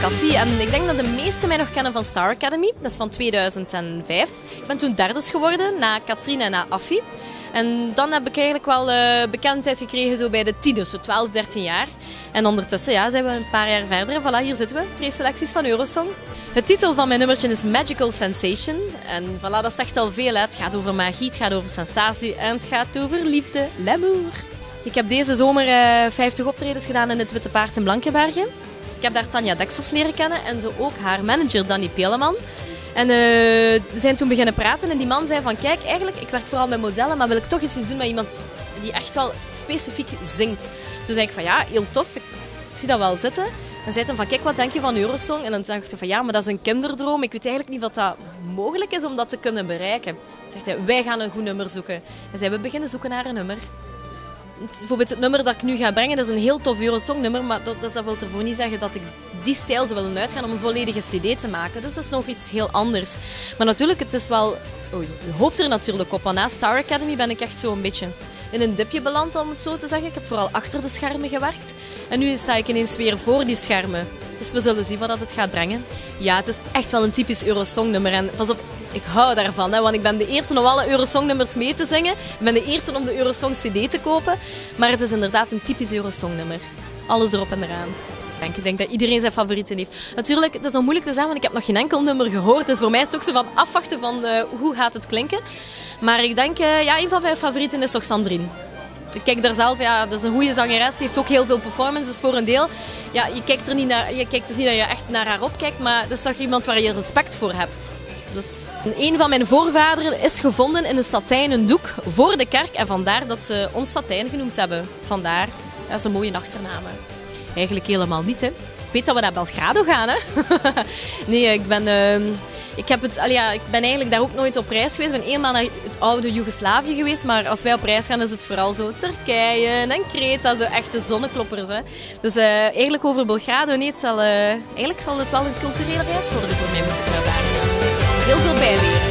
Katty en ik denk dat de meesten mij nog kennen van Star Academy. Dat is van 2005. Ik ben toen derde geworden, na Katrien en na Affie. En dan heb ik eigenlijk wel bekendheid gekregen zo bij de tieners, zo 12, 13 jaar. En ondertussen ja, zijn we een paar jaar verder. Voilà, hier zitten we, preselecties van Eurosong. Het titel van mijn nummertje is Magical Sensation. En voilà, dat zegt al veel. Hè. Het gaat over magie, het gaat over sensatie en het gaat over liefde, l'amour. Ik heb deze zomer 50 optredens gedaan in het Witte Paard in Blankenbergen. Ik heb daar Tanja Deksers leren kennen en zo ook haar manager Danny Peleman. En we zijn toen beginnen praten en die man zei van kijk, eigenlijk, ik werk vooral met modellen, maar wil ik toch iets doen met iemand die echt wel specifiek zingt. Toen zei ik van ja, heel tof, ik zie dat wel zitten. En zei hij van kijk, wat denk je van Eurosong? En dan dacht hij van ja, maar dat is een kinderdroom. Ik weet eigenlijk niet of dat mogelijk is om dat te kunnen bereiken. Dan zegt hij, wij gaan een goed nummer zoeken. En zijn we beginnen zoeken naar een nummer. Bijvoorbeeld het nummer dat ik nu ga brengen, dat is een heel tof Eurosong-nummer, maar dat wil ervoor niet zeggen dat ik die stijl zou willen uitgaan om een volledige cd te maken. Dus dat is nog iets heel anders. Maar natuurlijk, het is wel... je hoopt er natuurlijk op. Want na Star Academy ben ik echt zo een beetje in een dipje beland, om het zo te zeggen. Ik heb vooral achter de schermen gewerkt. En nu sta ik ineens weer voor die schermen. Dus we zullen zien wat het gaat brengen. Ja, het is echt wel een typisch Eurosong-nummer. En pas op, ik hou daarvan, hè, want ik ben de eerste om alle Eurosong-nummers mee te zingen. Ik ben de eerste om de Eurosong CD te kopen. Maar het is inderdaad een typisch Eurosong-nummer. Alles erop en eraan. Ik denk dat iedereen zijn favorieten heeft. Natuurlijk, het is nog moeilijk te zeggen, want ik heb nog geen enkel nummer gehoord. Dus voor mij is het ook zo van afwachten van hoe gaat het klinken. Maar ik denk, ja, een van mijn favorieten is toch Sandrine. Ik kijk daar zelf, ja, dat is een goede zangeres. Ze heeft ook heel veel performances voor een deel. Ja, je kijkt dus niet dat je echt naar haar opkijkt, maar dat is toch iemand waar je respect voor hebt. Dus een van mijn voorvaderen is gevonden in een satijnen doek voor de kerk. En vandaar dat ze ons Satijn genoemd hebben. Vandaar, ja, zo'n mooie achternaam. Eigenlijk helemaal niet, hè. Ik weet dat we naar Belgrado gaan, hè. Nee, ik ben eigenlijk daar ook nooit op reis geweest. Ik ben eenmaal naar het oude Joegoslavië geweest. Maar als wij op reis gaan, is het vooral zo Turkije en Kreta. Zo echte zonnekloppers, hè. Dus eigenlijk over Belgrado, nee, eigenlijk zal het wel een culturele reis worden voor mij, moest ik naar daar gaan. Heel veel bijleren.